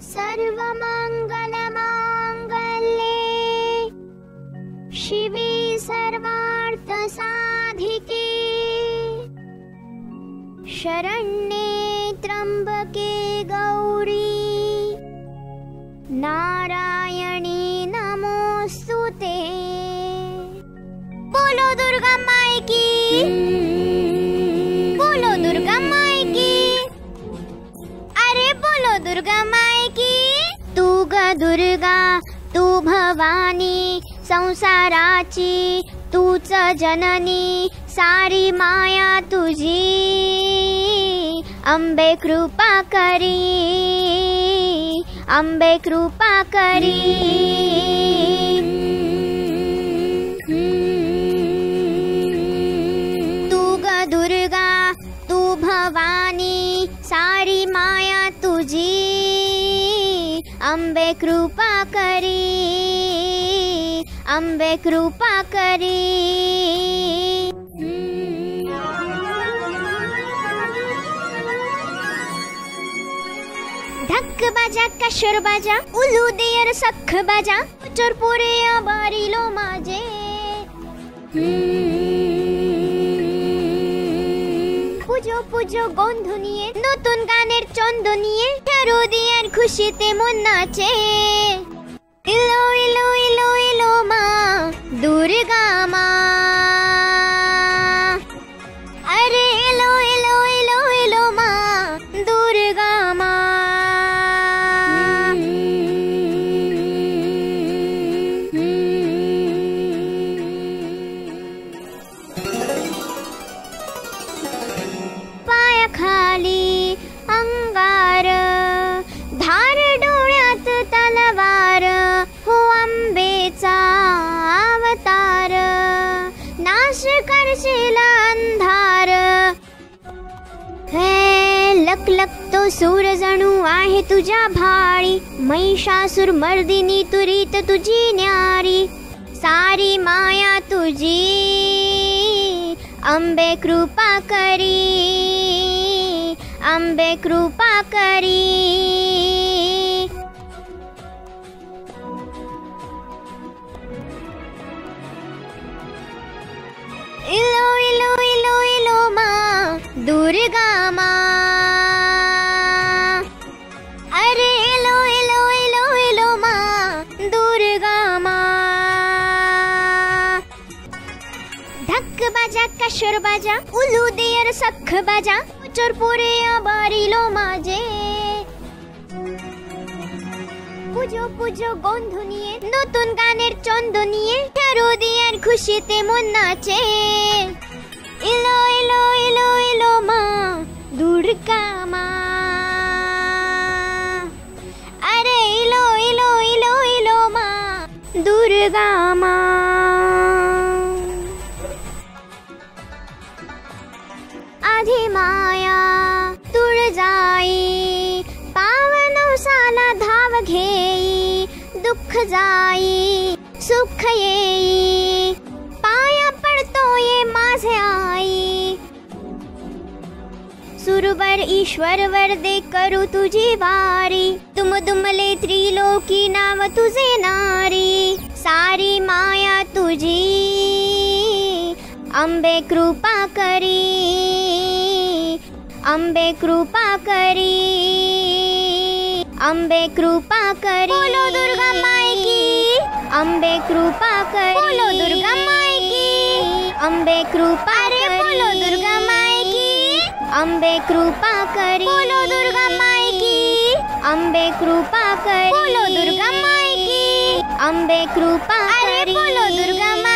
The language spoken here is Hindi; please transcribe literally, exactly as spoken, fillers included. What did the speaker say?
सर्वमङ्गलमाङ्गल्ये शिवे सर्वार्थसाधिके शरण्ये त्र्यम्बके गौरी नारायणी नमोस्तुते। बोलो दुर्गा माई की, बोलो दुर्गा माई की, अरे बोलो दुर्गा माई की। तू ग दुर्गा, तू भवानी संसाराची, तूच जननी सारी माया तुझी। अंबे कृपा करी, अंबे कृपा करी। तू ग दुर्गा, तू भवानी सारी माया तुझी। अंबे कृपा करी, अंबे कृपा करी। ढक बाजा कशर बाजा उलू देर सख बाजा चोर पुरे बारिलो माजे। পুজো পুজো গন্ধ নিয়ে নতুন গানের চন্দ নিয়ে শারদীয়ার খুশিতে মন নাচে। এলো এলো এলো এলো মা দুর্গা মা, আরে এলো এলো এলো এলো মা দুর্গা মা। खाली अंगार धार डोळ्यात तलवार हो अंबेचा अवतार नाश करशील अंधार। हे लक लक तो सूर जणू आहे तुझ्या भाळी महिषासुर मर्दिनी तुरीत तुझी न्यारी सारी माया तुझी। अंबे कृपा करी, अंबे कृपा करी। इलो इलो इलो इलो माँ दुर्गा माँ, अरे इलो इलो इलो इलो माँ दुर्गा माँ। ढक बाजा कशर बाजा उलू देर सख बाजा चोर पुरे बारिलो माजे। পুজো পুজো গন্ধ নিয়ে নতুন গানের চন্দ নিয়ে শারদীয়ার খুশিতে মন নাচে। এলো এলো এলো এলো মা দুর্গা মা, আরে এলো এলো এলো এলো মা দুর্গা মা। आधी माया तुळ जाई पावन साला धाव घेई दुःख जाई सुख येई पाया पडतो ये माझे आई। सुरवर ईश्वर वर दे करू तुझी वारी तुम दुमले त्रिलोकी नाव तुझे नारी सारी माया तुझी। अंबे कृपा करी, अंबे कृपा करी, अंबे कृपा करी। बोलो दुर्गा माई की, अंबे कृपा करी। बोलो दुर्गा माई की, अंबे कृपा करी। बोलो दुर्गा माई की, अंबे कृपा करी। बोलो दुर्गा माई की, अंबे कृपा करी। बोलो दुर्गा माई की, अंबे कृपा करी। बोलो दुर्गा